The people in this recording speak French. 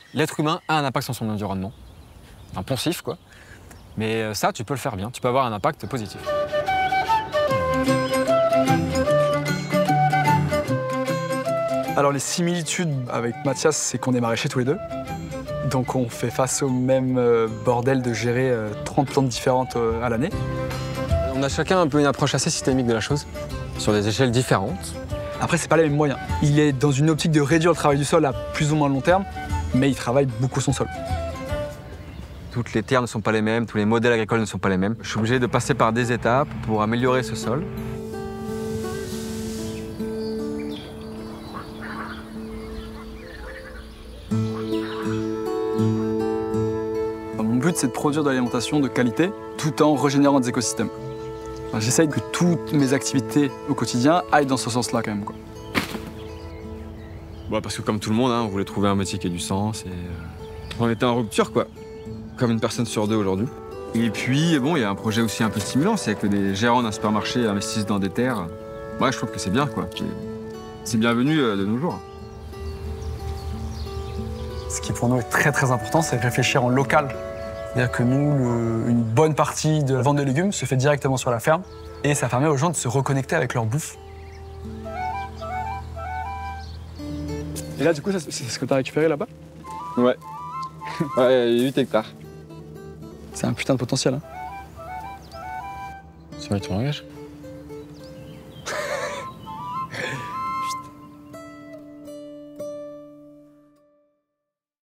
L'être humain a un impact sur son environnement. Un poncif, quoi. Mais ça, tu peux le faire bien. Tu peux avoir un impact positif. Alors les similitudes avec Mathias, c'est qu'on est maraîchers tous les deux. Donc on fait face au même bordel de gérer 30 plantes différentes à l'année. On a chacun un peu une approche assez systémique de la chose, sur des échelles différentes. Après, c'est pas les mêmes moyens. Il est dans une optique de réduire le travail du sol à plus ou moins long terme, mais il travaille beaucoup son sol. Toutes les terres ne sont pas les mêmes, tous les modèles agricoles ne sont pas les mêmes. Je suis obligé de passer par des étapes pour améliorer ce sol. Mon but, c'est de produire de l'alimentation de qualité tout en régénérant des écosystèmes. J'essaye que toutes mes activités au quotidien aillent dans ce sens-là quand même, quoi. Bon, parce que comme tout le monde, on voulait trouver un métier qui ait du sens et on était en rupture, quoi. Comme une personne sur deux aujourd'hui. Et puis, bon, il y a un projet aussi un peu stimulant, c'est que des gérants d'un supermarché investissent dans des terres. Ouais, je trouve que c'est bien, quoi. C'est bienvenu de nos jours. Ce qui pour nous est très très important, c'est réfléchir en local. C'est-à-dire que nous, une bonne partie de la vente de légumes se fait directement sur la ferme et ça permet aux gens de se reconnecter avec leur bouffe. Et là, du coup, c'est ce que tu as récupéré là-bas? Ouais. Ouais, 8 hectares. C'est un putain de potentiel, hein. Ça va être ton langage.